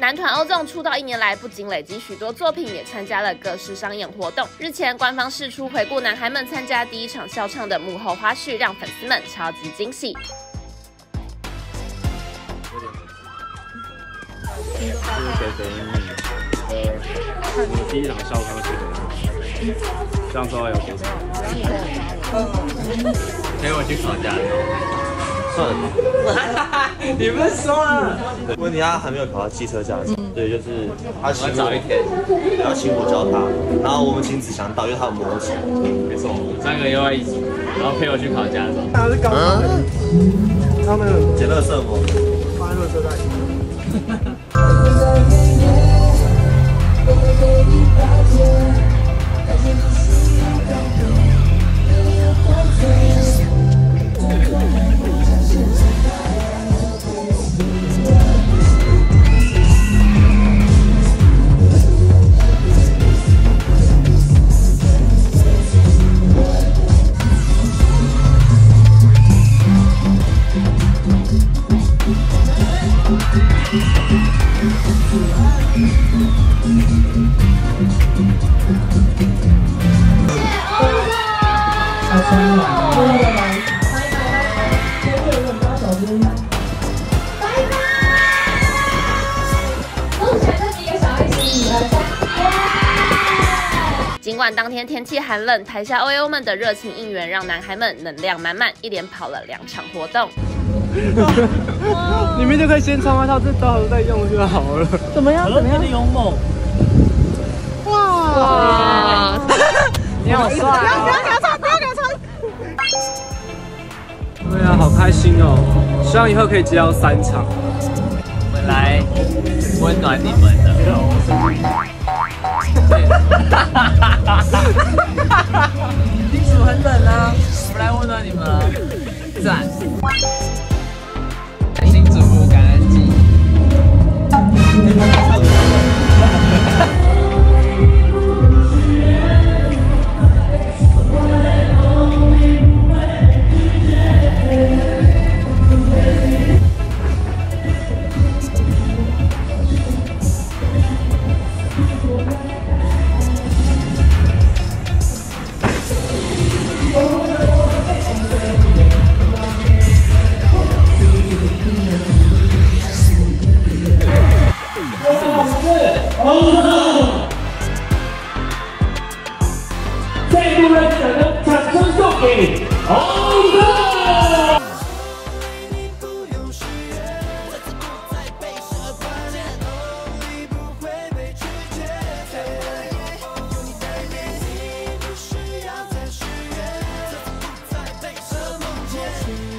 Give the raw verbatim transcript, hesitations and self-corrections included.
男团欧纵出道一年来，不仅累积许多作品，也参加了各式商演活动。日前，官方释出回顾男孩们参加第一场笑唱的幕后花絮，让粉丝们超级惊喜。 是谁谁英语？呃，我第一场笑唱是谁？这样说有多少？ 陪我去考驾照。 算了吧。 你不是说了？ 问题他还没有考到汽车驾照，对，就是他请我早一天， 要请我教他，然后我们请子祥到，因为他有模型。 没错，我们三个又要一起，然后陪我去考驾照。 他是刚刚的，他们捡垃圾吗？ 放在垃圾袋里。 尽管当天天气寒冷，台下 O L 们的热情应援让男孩们能量满满，一连跑了两场活动。 你们就可以先穿外套，这到时候再用就好了。怎么样？怎么样？ 勇猛！ 哇！ 你好帅！不要不要给他穿，不要给他穿。对啊，好开心哦！希望以后可以接到三场。 我们来温暖你们的。金属很冷啊，我们来温暖你们啊！赞！新主播感恩季。 再度热烈的掌声送给欧纵！